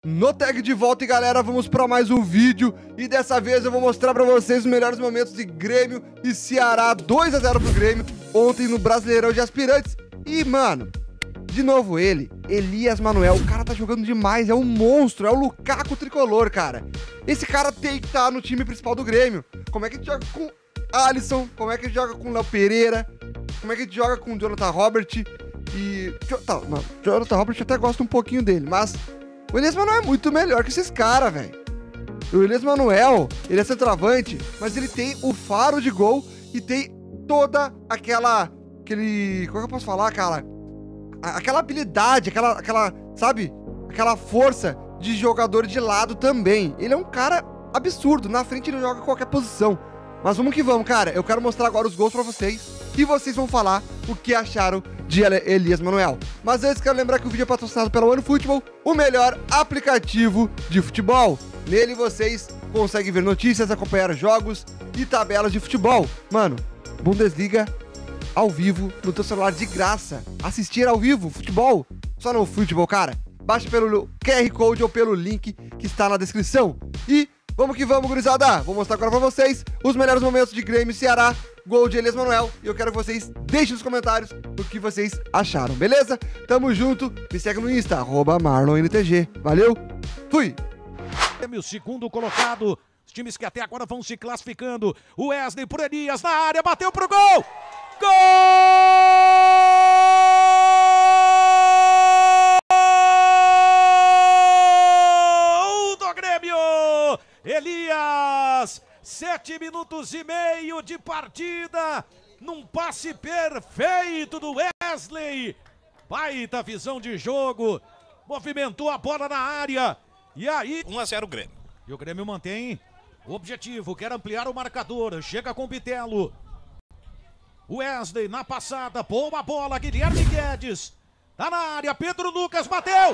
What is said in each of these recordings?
No tag de volta, e galera, vamos para mais um vídeo. E dessa vez eu vou mostrar para vocês os melhores momentos de Grêmio e Ceará. 2-0 pro Grêmio ontem no Brasileirão de Aspirantes. E, mano, de novo ele, Elias Manuel. O cara tá jogando demais, é um monstro, é o Lukaku tricolor, cara. Esse cara tem que estar no time principal do Grêmio. Como é que a gente joga com Alisson? Como é que a gente joga com Léo Pereira? Como é que a gente joga com Jonathan Robert? E... Tá, mano, Jonathan Robert eu até gosto um pouquinho dele, mas... O Elias Manuel é muito melhor que esses caras, velho. O Elias Manuel, ele é centroavante, mas ele tem o faro de gol e tem toda aquele... Como é que eu posso falar, cara? Aquela habilidade, sabe? Aquela força de jogador de lado também. Ele é um cara absurdo. Na frente ele joga qualquer posição. Mas vamos que vamos, cara. Eu quero mostrar agora os gols pra vocês. E vocês vão falar o que acharam de Elias Manuel. Mas antes, quero lembrar que o vídeo é patrocinado pela OneFootball, o melhor aplicativo de futebol. Nele vocês conseguem ver notícias, acompanhar jogos e tabelas de futebol. Mano, Bundesliga ao vivo no teu celular de graça. Assistir ao vivo, futebol, só no OneFootball, cara. Baixa pelo QR Code ou pelo link que está na descrição. E vamos que vamos, gurizada. Vou mostrar agora pra vocês os melhores momentos de Grêmio e Ceará. Gol de Elias Manuel. E eu quero que vocês deixem nos comentários o que vocês acharam, beleza? Tamo junto. Me segue no Insta, @MarlonNTG. Valeu, fui! O segundo colocado. Os times que até agora vão se classificando. O Wesley por Elias na área. Bateu pro gol! Gol do Grêmio! Elias! 7 minutos e meio de partida, num passe perfeito do Wesley. Baita visão de jogo, movimentou a bola na área. E aí, 1-0 Grêmio. E o Grêmio mantém o objetivo, quer ampliar o marcador. Chega com o Bitelo. Wesley na passada, boa bola, Guilherme Guedes. Tá na área, Pedro Lucas bateu.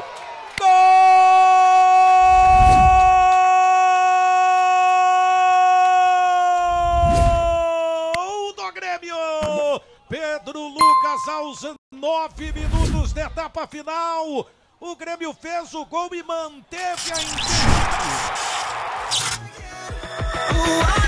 Pedro Lucas aos 9 minutos da etapa final. O Grêmio fez o gol e manteve a intensidade.